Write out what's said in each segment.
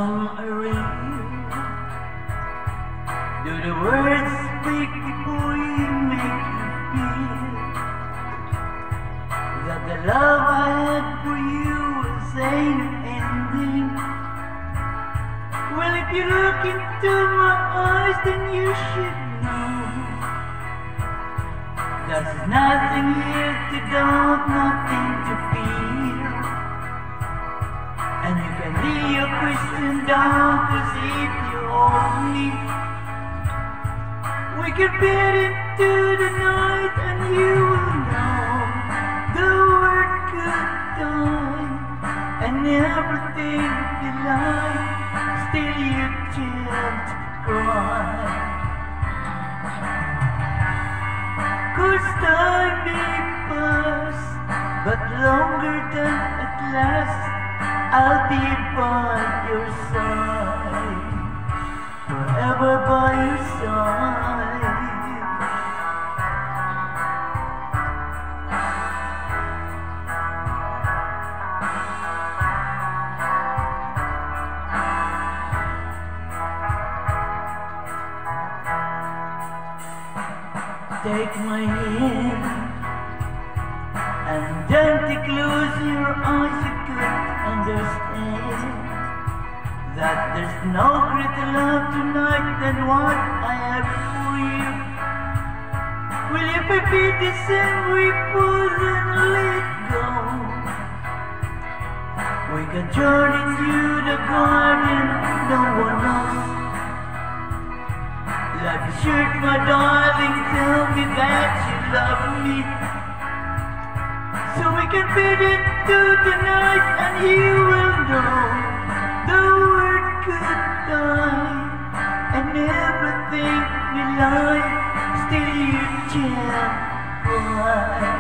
song I read? Do the words speak before you make you feel that the love I had for you was ain't ending? Well, if you look into my eyes, then you should know there's nothing here to doubt, nothing to fear. And you can lay your question down to see if you hold me. We can get into the night and you will know the word goodbye and everything you like, still you can't cry. 'Cause time may pass, but longer than it lasts, I'll be by your side, forever by your side. Take my hand and gently close your eyes. You could understand that there's no greater love tonight than what I have for you. Will you be the same we put and let go? We can journey through the garden, no one knows. Life is short, my darling, tell me that you love me, so we can fit into the night and you will know the word goodbye and everything we like, still you can't cry.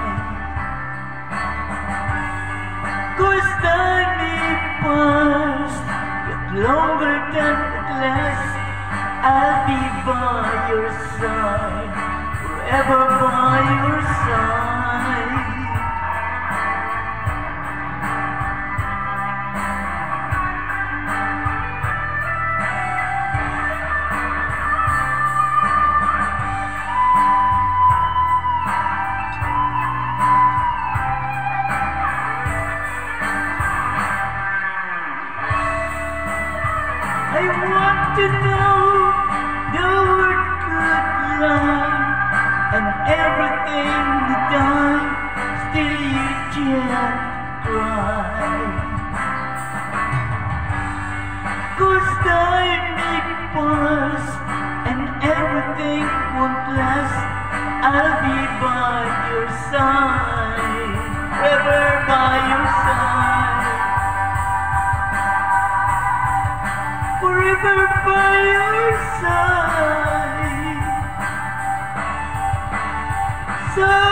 'Cause time may pass, but longer than it lasts, I'll be by your side, forever by your side. I want to know the word goodbye and everything you die, still you can't cry. 'Cause time may pass and everything won't last, I'll be by your side, forever by your side, forever by your side. So